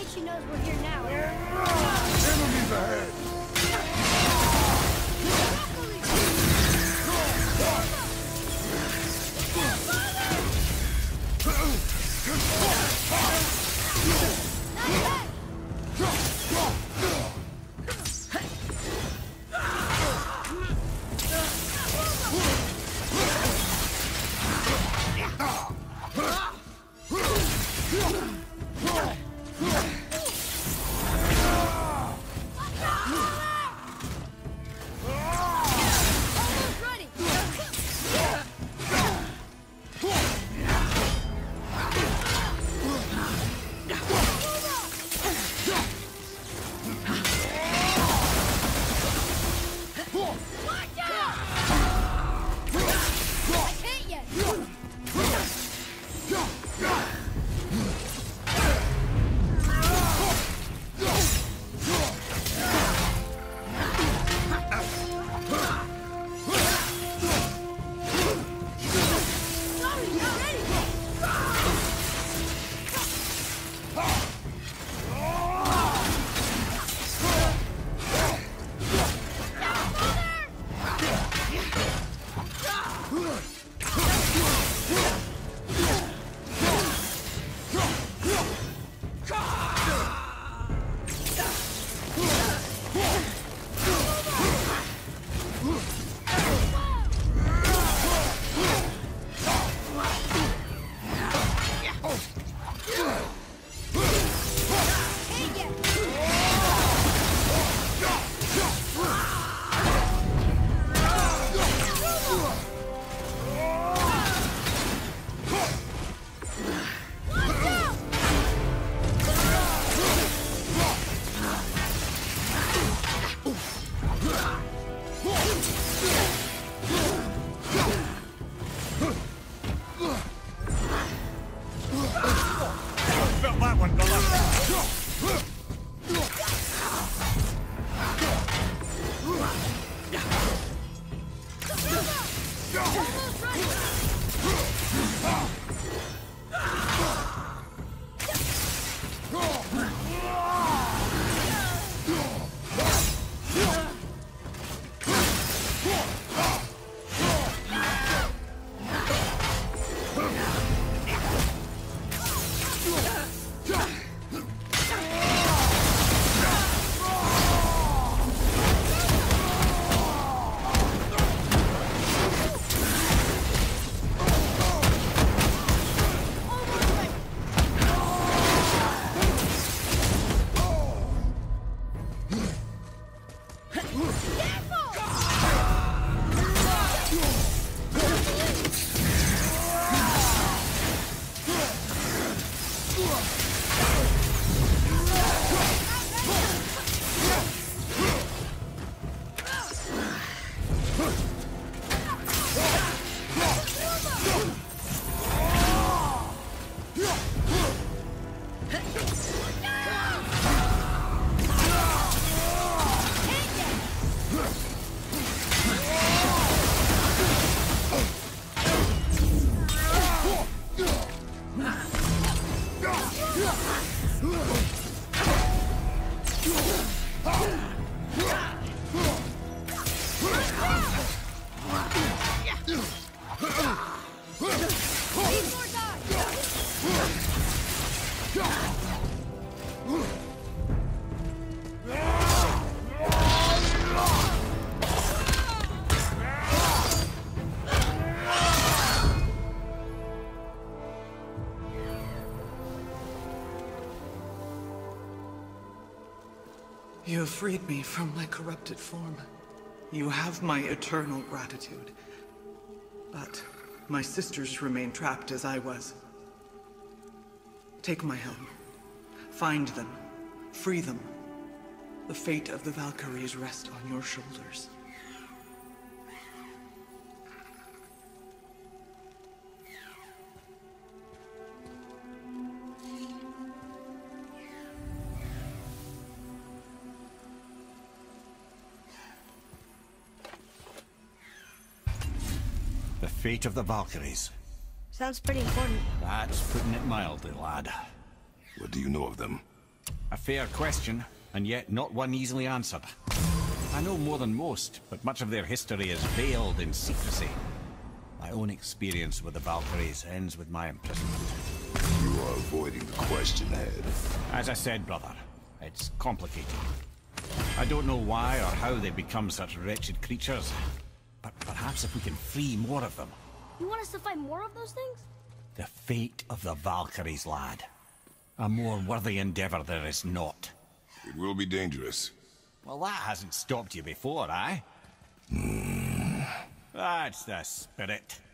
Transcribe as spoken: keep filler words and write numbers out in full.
least she knows we're here now. Enemies ahead! You have freed me from my corrupted form. You have my eternal gratitude. But my sisters remain trapped as I was. Take my helm. Find them. Free them. The fate of the Valkyries rests on your shoulders. The fate of the Valkyries. Sounds pretty important. That's putting it mildly, lad. What do you know of them? A fair question, and yet not one easily answered. I know more than most, but much of their history is veiled in secrecy. My own experience with the Valkyries ends with my imprisonment. You are avoiding the question, Head. As I said, brother, it's complicated. I don't know why or how they become such wretched creatures, but perhaps if we can free more of them. You want us to fight more of those things? The fate of the Valkyries, lad. A more worthy endeavor there is not. It will be dangerous. Well, that hasn't stopped you before, eh? That's the spirit.